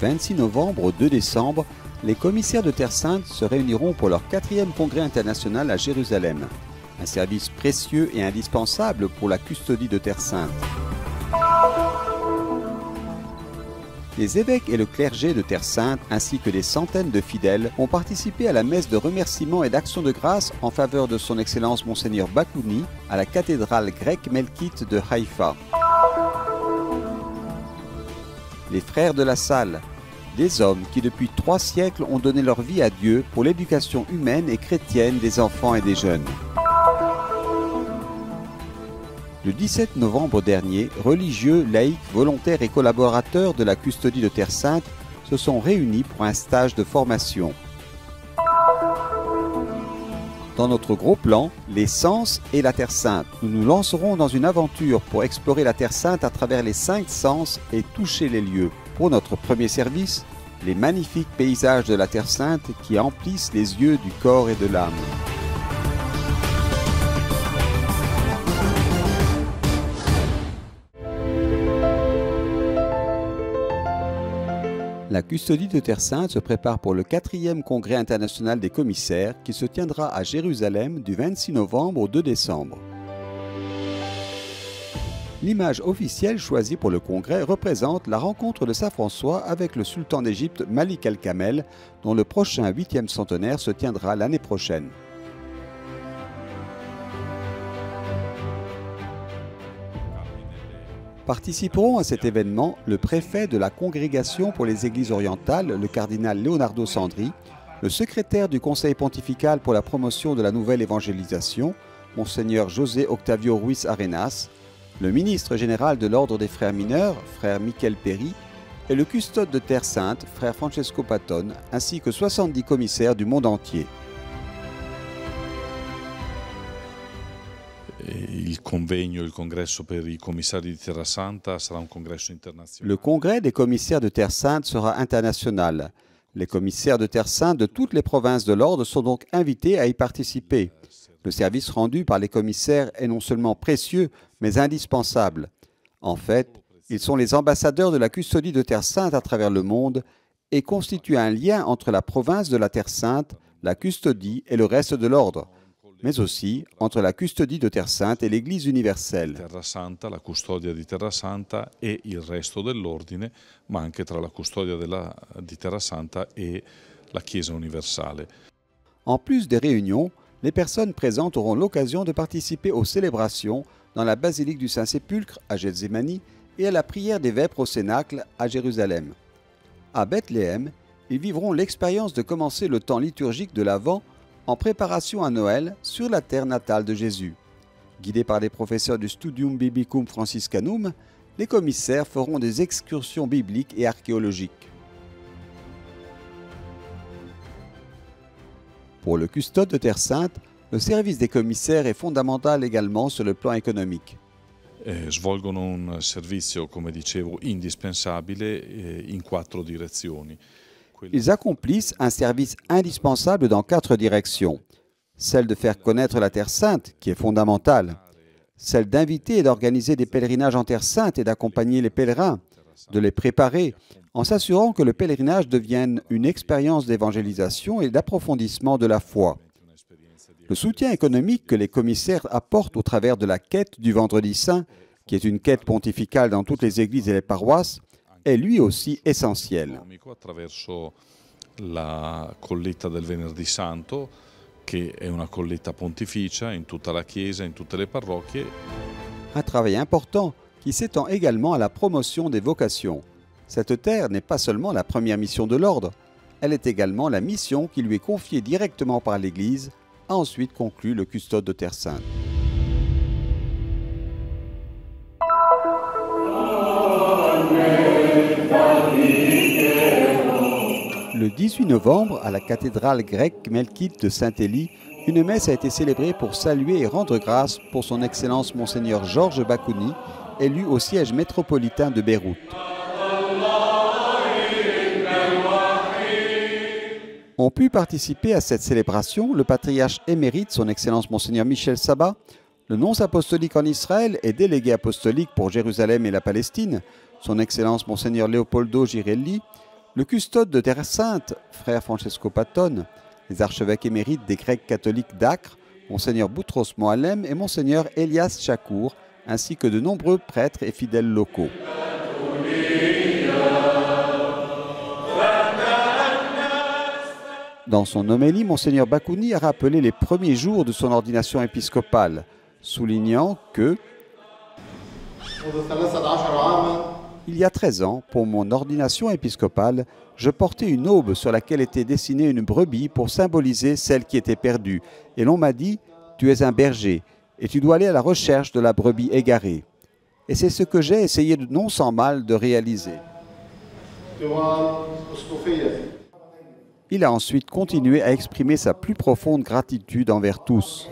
26 novembre au 2 décembre, les commissaires de Terre Sainte se réuniront pour leur 4e congrès international à Jérusalem. Un service précieux et indispensable pour la custodie de Terre Sainte. Les évêques et le clergé de Terre Sainte, ainsi que des centaines de fidèles, ont participé à la messe de remerciement et d'action de grâce en faveur de son Excellence Monseigneur Bakouni à la cathédrale grecque melkite de Haïfa. Les frères de la salle, des hommes qui depuis 3 siècles ont donné leur vie à Dieu pour l'éducation humaine et chrétienne des enfants et des jeunes. Le 17 novembre dernier, religieux, laïcs, volontaires et collaborateurs de la custodie de Terre Sainte se sont réunis pour un stage de formation. Dans notre gros plan, les sens et la Terre Sainte, nous nous lancerons dans une aventure pour explorer la Terre Sainte à travers les 5 sens et toucher les lieux. Pour notre premier service, les magnifiques paysages de la Terre Sainte qui emplissent les yeux du corps et de l'âme. La custodie de Terre Sainte se prépare pour le 4e congrès international des commissaires qui se tiendra à Jérusalem du 26 novembre au 2 décembre. L'image officielle choisie pour le congrès représente la rencontre de Saint François avec le sultan d'Égypte Malik el-Kamel, dont le prochain 8e centenaire se tiendra l'année prochaine. Participeront à cet événement le préfet de la Congrégation pour les Églises orientales, le cardinal Leonardo Sandri, le secrétaire du Conseil pontifical pour la promotion de la nouvelle évangélisation, Monseigneur José Octavio Ruiz Arenas, le ministre général de l'Ordre des Frères mineurs, frère Michel Péry, et le custode de Terre Sainte, frère Francesco Patton, ainsi que 70 commissaires du monde entier. Il congresso per i commissari di Terra Santa sarà un congresso internazionale. Le congrès des commissaires de Terre Sainte sera international. Les commissaires de Terre Sainte de toutes les provinces de l'ordre sont donc invités à y participer. Le service rendu par les commissaires est non seulement précieux, mais indispensable. En fait, ils sont les ambassadeurs de la custodie de Terre Sainte à travers le monde et constituent un lien entre la province de la Terre Sainte, la custodie et le reste de l'ordre, mais aussi entre la custodie de Terre Sainte et l'Église universelle. Terra Santa, la custodia di Terra Santa e il resto dell'ordine, ma anche tra la custodia di Terra Santa e la Chiesa universale. En plus des réunions, les personnes présentes auront l'occasion de participer aux célébrations dans la basilique du Saint-Sépulcre à Gethsémani et à la prière des Vêpres au Cénacle à Jérusalem. À Bethléem, ils vivront l'expérience de commencer le temps liturgique de l'Avent en préparation à Noël sur la terre natale de Jésus. Guidés par des professeurs du Studium Biblicum Franciscanum, les commissaires feront des excursions bibliques et archéologiques. Pour le custode de Terre Sainte, le service des commissaires est fondamental également sur le plan économique. Svolgono un servizio, come dicevo, indispensabile in 4 direzioni. Ils accomplissent un service indispensable dans 4 directions. Celle de faire connaître la Terre Sainte, qui est fondamentale. Celle d'inviter et d'organiser des pèlerinages en Terre Sainte et d'accompagner les pèlerins, de les préparer, en s'assurant que le pèlerinage devienne une expérience d'évangélisation et d'approfondissement de la foi. Le soutien économique que les commissaires apportent au travers de la quête du Vendredi Saint, qui est une quête pontificale dans toutes les églises et les paroisses, è lui aussi essentiel. Attraverso la colletta del Venerdì Santo, che è una colletta pontificia in tutta la Chiesa, in tutte le parrocchie. Un travail important qui s'étend également à la promotion des vocations. Cette terre n'est pas seulement la première mission de l'ordre, elle est également la mission qui lui est confiée directement par l'Église, a ensuite conclu le custode de Terre Sainte. Le 18 novembre, à la cathédrale grecque melkite de Saint-Élie, une messe a été célébrée pour saluer et rendre grâce pour son Excellence Monseigneur Georges Bakouni, élu au siège métropolitain de Beyrouth. Ont pu participer à cette célébration le patriarche émérite, son Excellence Monseigneur Michel Sabat, le nonce apostolique en Israël et délégué apostolique pour Jérusalem et la Palestine, son Excellence Monseigneur Leopoldo Girelli, Le custode de Terre Sainte, frère Francesco Patton, les archevêques émérites des Grecs catholiques d'Acre, Monseigneur Boutros Moallem et Monseigneur Elias Chakour, ainsi que de nombreux prêtres et fidèles locaux. Dans son homélie, Monseigneur Bakouni a rappelé les premiers jours de son ordination épiscopale, soulignant que il y a 13 ans, pour mon ordination épiscopale, je portais une aube sur laquelle était dessinée une brebis pour symboliser celle qui était perdue. Et l'on m'a dit, tu es un berger et tu dois aller à la recherche de la brebis égarée. Et c'est ce que j'ai essayé non sans mal de réaliser. Il a ensuite continué à exprimer sa plus profonde gratitude envers tous.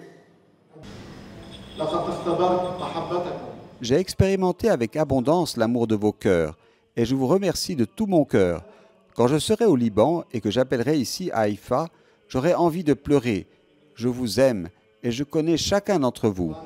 J'ai expérimenté avec abondance l'amour de vos cœurs et je vous remercie de tout mon cœur. Quand je serai au Liban et que j'appellerai ici à Haïfa, j'aurai envie de pleurer. Je vous aime et je connais chacun d'entre vous.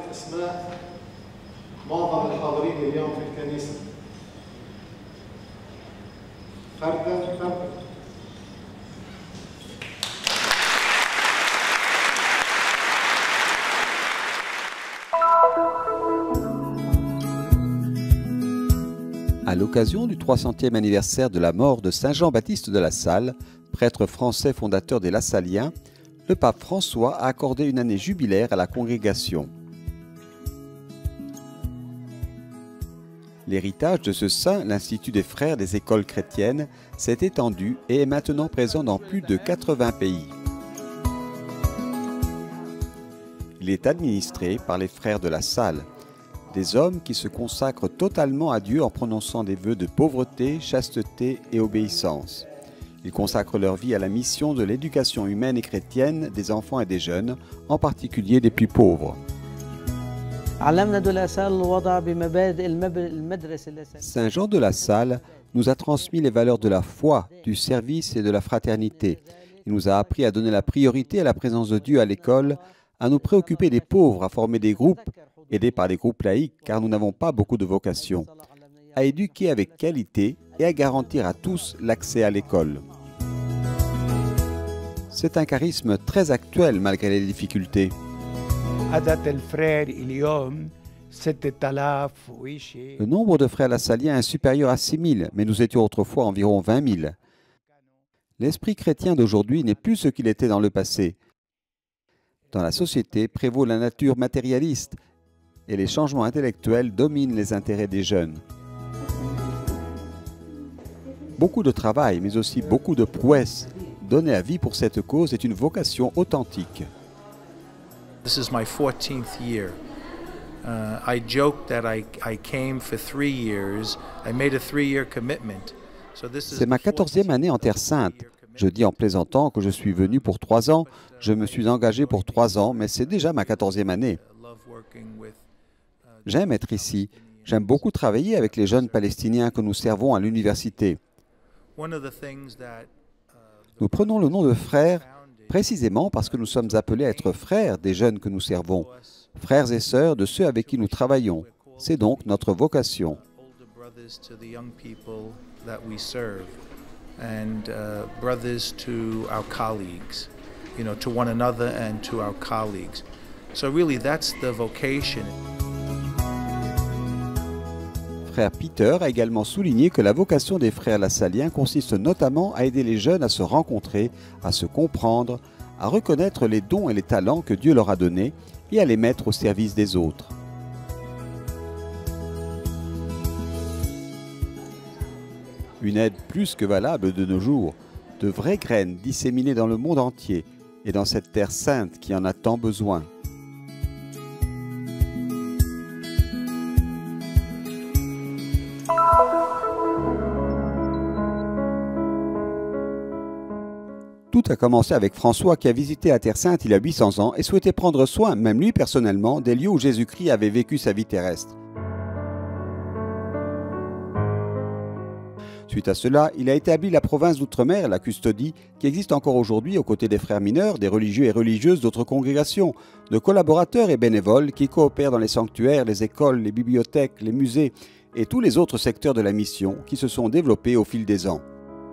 À l'occasion du 300e anniversaire de la mort de Saint Jean-Baptiste de La Salle, prêtre français fondateur des Lassaliens, le pape François a accordé une année jubilaire à la congrégation. L'héritage de ce saint, l'Institut des frères des écoles chrétiennes, s'est étendu et est maintenant présent dans plus de 80 pays. Il est administré par les frères de La Salle, des hommes qui se consacrent totalement à Dieu en prononçant des vœux de pauvreté, chasteté et obéissance. Ils consacrent leur vie à la mission de l'éducation humaine et chrétienne des enfants et des jeunes, en particulier des plus pauvres. Saint Jean de La Salle nous a transmis les valeurs de la foi, du service et de la fraternité. Il nous a appris à donner la priorité à la présence de Dieu à l'école, à nous préoccuper des pauvres, à former des groupes, aidés par des groupes laïques car nous n'avons pas beaucoup de vocation, à éduquer avec qualité et à garantir à tous l'accès à l'école. C'est un charisme très actuel malgré les difficultés. Le nombre de frères lassaliens est supérieur à 6 000, mais nous étions autrefois environ 20 000. L'esprit chrétien d'aujourd'hui n'est plus ce qu'il était dans le passé. Dans la société prévaut la nature matérialiste et les changements intellectuels dominent les intérêts des jeunes. Beaucoup de travail, mais aussi beaucoup de prouesses. Donner la vie pour cette cause est une vocation authentique. This is my 14th year. I joke that I came for 3 years. I made a 3-year commitment. C'est ma 14e année en Terre Sainte. Je dis en plaisantant que je suis venu pour 3 ans. Je me suis engagé pour 3 ans, mais c'est déjà ma 14e année. J'aime être ici. J'aime beaucoup travailler avec les jeunes Palestiniens que nous servons à l'université. Nous prenons le nom de frères précisément parce que nous sommes appelés à être frères des jeunes que nous servons, frères et sœurs de ceux avec qui nous travaillons. C'est donc notre vocation. Frère Peter a également souligné que la vocation des frères lassaliens consiste notamment à aider les jeunes à se rencontrer, à se comprendre, à reconnaître les dons et les talents que Dieu leur a donnés et à les mettre au service des autres. Une aide plus que valable de nos jours, de vraies graines disséminées dans le monde entier et dans cette terre sainte qui en a tant besoin. Tout a commencé avec François qui a visité la Terre Sainte il y a 800 ans et souhaitait prendre soin, même lui personnellement, des lieux où Jésus-Christ avait vécu sa vie terrestre. Suite à cela, il a établi la province d'Outre-mer, la Custodie, qui existe encore aujourd'hui aux côtés des frères mineurs, des religieux et religieuses d'autres congrégations, de collaborateurs et bénévoles qui coopèrent dans les sanctuaires, les écoles, les bibliothèques, les musées et tous les autres secteurs de la mission qui se sont développés au fil des ans.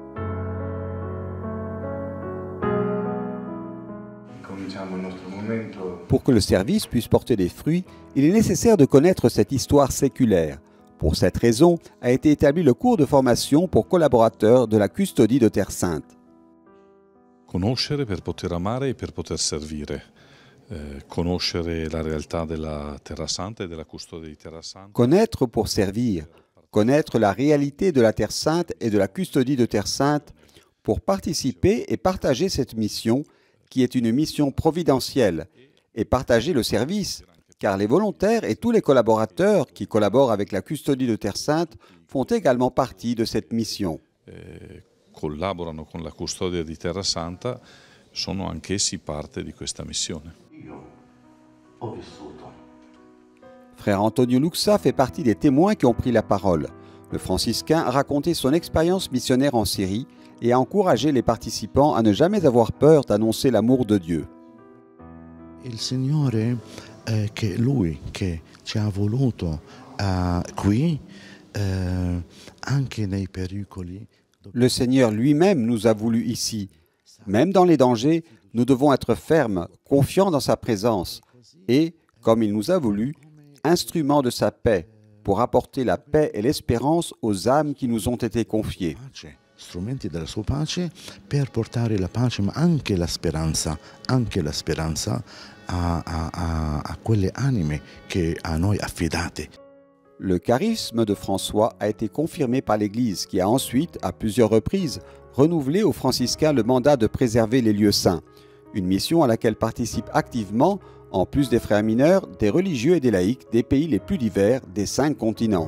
Pour que le service puisse porter des fruits, il est nécessaire de connaître cette histoire séculaire. Pour cette raison, a été établi le cours de formation pour collaborateurs de la custodie de Terre Sainte. Conoscere per poter amare e per poter servire. Conoscere la realtà della Terra Santa e della custodia di Terra Santa. Connaître pour servir. Connaître la réalité de la Terre Sainte et de la custodie de Terre Sainte pour participer et partager cette mission qui est une mission providentielle et partager le service, car les volontaires et tous les collaborateurs qui collaborent avec la custodie de Terre Sainte font également partie de cette mission. Collaborano con la custodia di Terra Santa, sono anch'essi parte di questa missione. Frère Antonio Luxa fait partie des témoins qui ont pris la parole. Le franciscain a raconté son expérience missionnaire en Syrie et a encouragé les participants à ne jamais avoir peur d'annoncer l'amour de Dieu. Il Signore che Lui che ci ha voluto qui anche nei pericoli. Le Seigneur lui-même nous a voulu ici. Même dans les dangers, nous devons être fermes, confiants dans sa présence et, comme il nous a voulu, instruments de sa paix pour apporter la paix et l'espérance aux âmes qui nous ont été confiées. Strumenti della sua pace per portare la pace ma anche la speranza a quelle anime che a noi affidate. Le charisme de François a été confirmé par l'Église qui a ensuite, à plusieurs reprises, renouvelé aux franciscains le mandat de préserver les lieux saints, une mission à laquelle participent activement, en plus des frères mineurs, des religieux et des laïcs des pays les plus divers des 5 continents.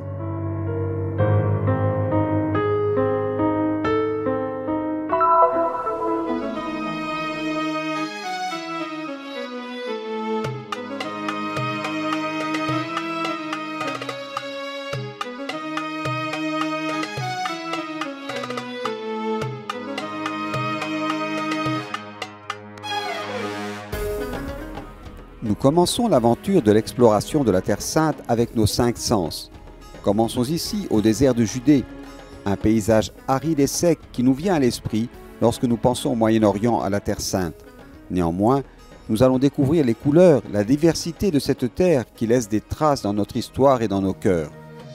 Nous commençons l'aventure de l'exploration de la Terre Sainte avec nos 5 sens. Commençons ici au désert de Judée, un paysage aride et sec qui nous vient à l'esprit lorsque nous pensons au Moyen-Orient à la Terre Sainte. Néanmoins, nous allons découvrir les couleurs, la diversité de cette terre qui laisse des traces dans notre histoire et dans nos cœurs.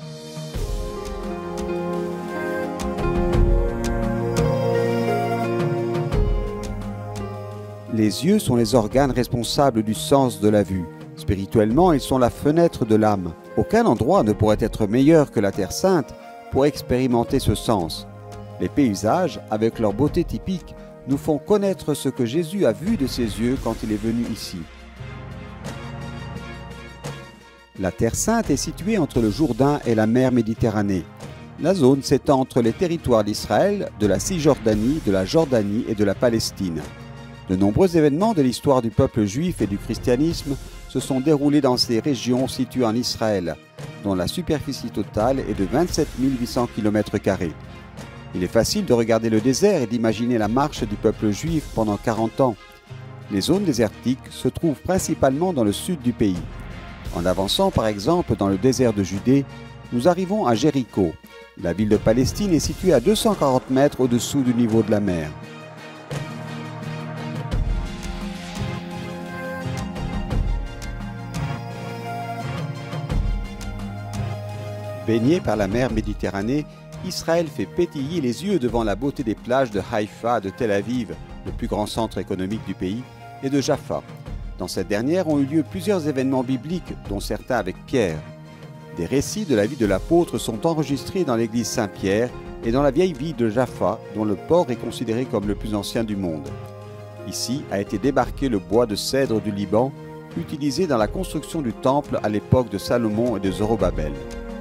Les yeux sont les organes responsables du sens de la vue. Spirituellement, ils sont la fenêtre de l'âme. Aucun endroit ne pourrait être meilleur que la Terre Sainte pour expérimenter ce sens. Les paysages, avec leur beauté typique, nous font connaître ce que Jésus a vu de ses yeux quand il est venu ici. La Terre Sainte est située entre le Jourdain et la mer Méditerranée. La zone s'étend entre les territoires d'Israël, de la Cisjordanie, de la Jordanie et de la Palestine. De nombreux événements de l'histoire du peuple juif et du christianisme se sont déroulés dans ces régions situées en Israël, dont la superficie totale est de 27 800 km². Il est facile de regarder le désert et d'imaginer la marche du peuple juif pendant 40 ans. Les zones désertiques se trouvent principalement dans le sud du pays. En avançant par exemple dans le désert de Judée, nous arrivons à Jéricho. La ville de Palestine est située à 240 mètres au-dessous du niveau de la mer. Baigné par la mer Méditerranée, Israël fait pétiller les yeux devant la beauté des plages de Haïfa, de Tel Aviv, le plus grand centre économique du pays, et de Jaffa. Dans cette dernière ont eu lieu plusieurs événements bibliques, dont certains avec Pierre. Des récits de la vie de l'apôtre sont enregistrés dans l'église Saint-Pierre et dans la vieille ville de Jaffa, dont le port est considéré comme le plus ancien du monde. Ici a été débarqué le bois de cèdre du Liban, utilisé dans la construction du temple à l'époque de Salomon et de Zorobabel.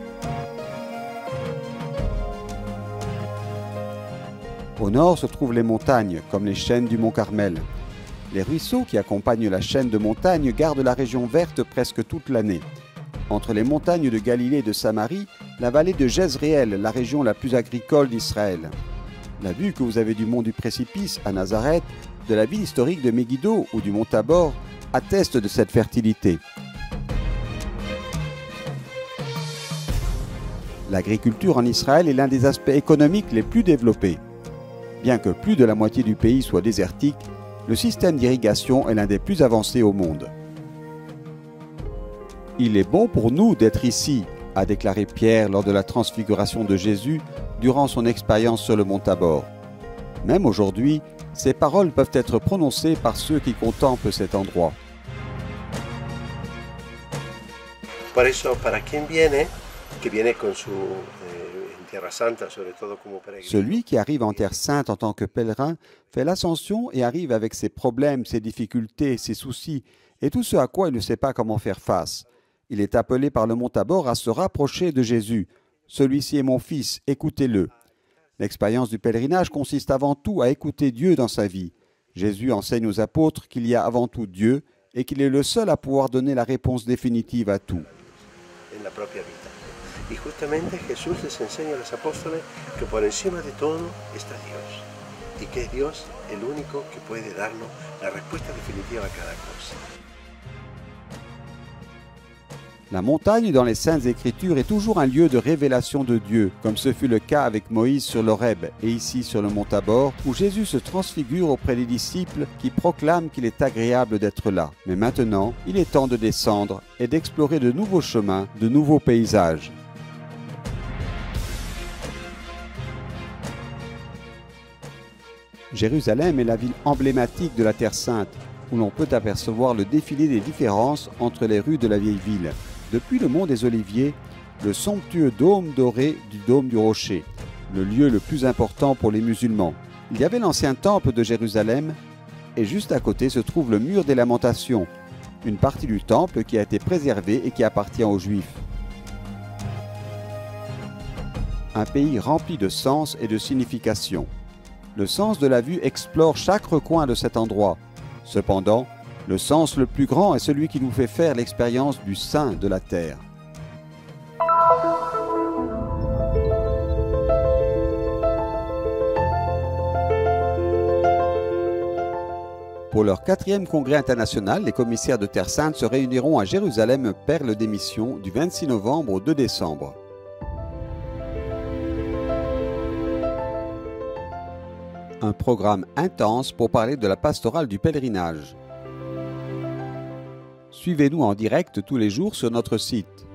Au nord se trouvent les montagnes, comme les chaînes du mont Carmel. Les ruisseaux qui accompagnent la chaîne de montagnes gardent la région verte presque toute l'année. Entre les montagnes de Galilée et de Samarie, la vallée de Jezréel, la région la plus agricole d'Israël. La vue que vous avez du mont du Précipice à Nazareth, de la ville historique de Megiddo ou du mont Tabor, atteste de cette fertilité. L'agriculture en Israël est l'un des aspects économiques les plus développés. Bien que plus de la moitié du pays soit désertique, le système d'irrigation est l'un des plus avancés au monde. Il est bon pour nous d'être ici, a déclaré Pierre lors de la transfiguration de Jésus durant son expérience sur le mont Tabor. Même aujourd'hui, ces paroles peuvent être prononcées par ceux qui contemplent cet endroit. Por eso, para quien viene, que viene con su en Tierra Santa, sobre todo como peregrino. Celui qui arrive en Terre Sainte en tant que pèlerin fait l'ascension et arrive avec ses problèmes, ses difficultés, ses soucis et tout ce à quoi il ne sait pas comment faire face. Il est appelé par le mont Tabor à se rapprocher de Jésus. Celui-ci est mon fils, écoutez-le. L'expérience du pèlerinage consiste avant tout à écouter Dieu dans sa vie. Jésus enseigne aux apôtres qu'il y a avant tout Dieu et qu'il est le seul à pouvoir donner la réponse définitive à tout. En la propia vida. Y justamente Jesús les enseña a los apóstoles que por encima de todo está Dios y que es Dios el único que puede darnos la respuesta definitiva a cada cosa. La montagne dans les Saintes Écritures est toujours un lieu de révélation de Dieu, comme ce fut le cas avec Moïse sur l'Horeb et ici sur le mont Tabor, où Jésus se transfigure auprès des disciples qui proclament qu'il est agréable d'être là. Mais maintenant, il est temps de descendre et d'explorer de nouveaux chemins, de nouveaux paysages. Jérusalem est la ville emblématique de la Terre Sainte, où l'on peut apercevoir le défilé des différences entre les rues de la vieille ville. Depuis le mont des Oliviers, le somptueux dôme doré du dôme du Rocher, le lieu le plus important pour les musulmans. Il y avait l'ancien temple de Jérusalem et juste à côté se trouve le mur des Lamentations, une partie du temple qui a été préservée et qui appartient aux Juifs. Un pays rempli de sens et de signification. Le sens de la vue explore chaque recoin de cet endroit. Cependant, le sens le plus grand est celui qui nous fait faire l'expérience du sein de la terre. Pour leur 4e congrès international, les commissaires de Terre Sainte se réuniront à Jérusalem, Perle des Missions, du 26 novembre au 2 décembre. Un programme intense pour parler de la pastorale du pèlerinage. Suivez-nous en direct tous les jours sur notre site.